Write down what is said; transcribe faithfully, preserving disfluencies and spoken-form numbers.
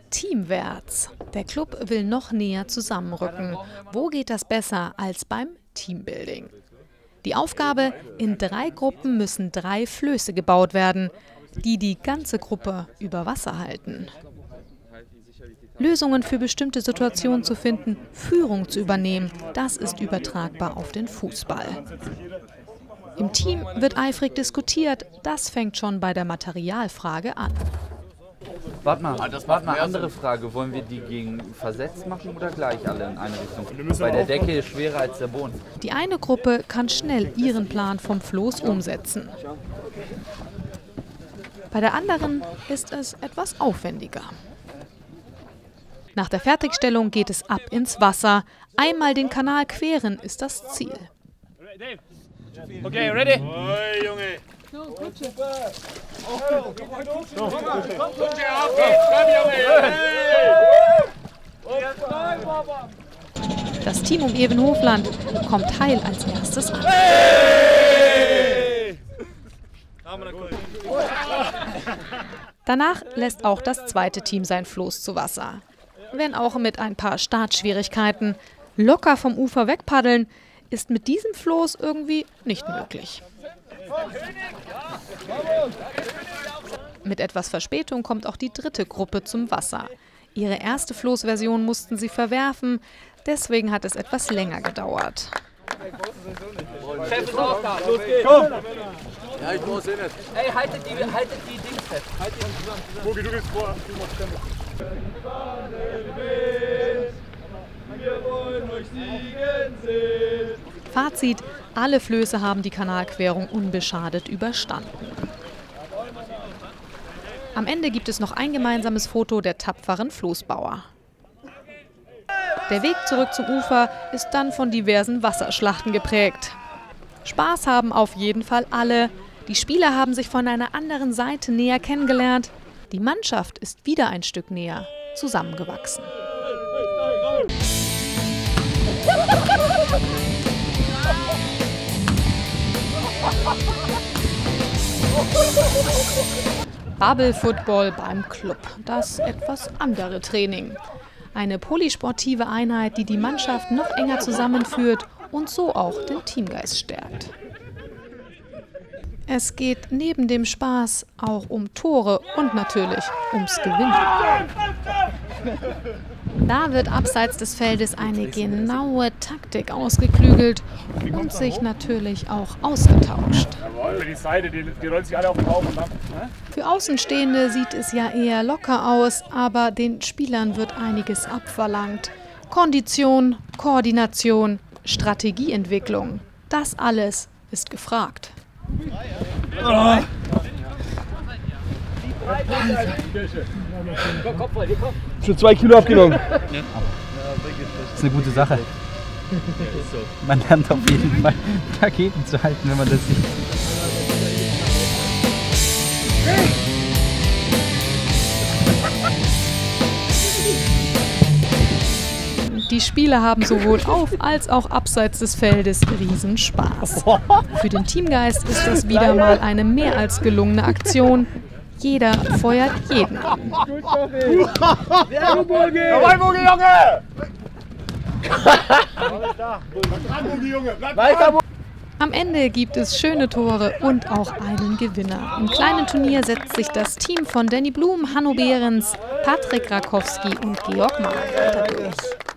Teamwärts. Der Club will noch näher zusammenrücken. Wo geht das besser als beim Teambuilding? Die Aufgabe: In drei Gruppen müssen drei Flöße gebaut werden, die die ganze Gruppe über Wasser halten. Lösungen für bestimmte Situationen zu finden, Führung zu übernehmen, das ist übertragbar auf den Fußball. Im Team wird eifrig diskutiert, das fängt schon bei der Materialfrage an. Warte mal, warte mal, andere Frage. Wollen wir die gegen versetzt machen oder gleich alle in eine Richtung? Weil der Deckel ist schwerer als der Boden. Die eine Gruppe kann schnell ihren Plan vom Floß umsetzen. Bei der anderen ist es etwas aufwendiger. Nach der Fertigstellung geht es ab ins Wasser. Einmal den Kanal queren ist das Ziel. Okay, ready? Hey, Junge. Das Team um Evenhofland kommt heil als erstes an. Danach lässt auch das zweite Team sein Floß zu Wasser. Wenn auch mit ein paar Startschwierigkeiten. Locker vom Ufer wegpaddeln ist mit diesem Floß irgendwie nicht möglich. Mit etwas Verspätung kommt auch die dritte Gruppe zum Wasser. Ihre erste Floßversion mussten sie verwerfen, deswegen hat es etwas länger gedauert. Chef ist auch da. Los geht's. Komm. Ja, ich muss eh nicht. Ey, haltet die, haltet die Dings fest. Haltet die zusammen. Bogi, du gehst vor. Du machst Stände. Wir wollen euch siegen sehen. Fazit: Alle Flöße haben die Kanalquerung unbeschadet überstanden. Am Ende gibt es noch ein gemeinsames Foto der tapferen Floßbauer. Der Weg zurück zum Ufer ist dann von diversen Wasserschlachten geprägt. Spaß haben auf jeden Fall alle. Die Spieler haben sich von einer anderen Seite näher kennengelernt. Die Mannschaft ist wieder ein Stück näher zusammengewachsen. Bubble Football beim Club, das etwas andere Training. Eine polysportive Einheit, die die Mannschaft noch enger zusammenführt und so auch den Teamgeist stärkt. Es geht neben dem Spaß auch um Tore und natürlich ums Gewinnen. Da wird abseits des Feldes eine genaue Taktik ausgeklügelt und sich natürlich auch ausgetauscht. Für Außenstehende sieht es ja eher locker aus, aber den Spielern wird einiges abverlangt. Kondition, Koordination, Strategieentwicklung, das alles ist gefragt. Oh. Schon zwei Kilo abgenommen. Das ist eine gute Sache. Man lernt auf jeden Fall Raketen zu halten, wenn man das sieht. Die Spieler haben sowohl auf als auch abseits des Feldes Riesenspaß. Für den Teamgeist ist das wieder mal eine mehr als gelungene Aktion. Jeder feuert jeden an. Jawohl, Bogi, Junge! Am Ende gibt es schöne Tore und auch einen Gewinner. Im kleinen Turnier setzt sich das Team von Danny Blum, Hanno Behrens, Patrick Rakowski und Georg Mark durch.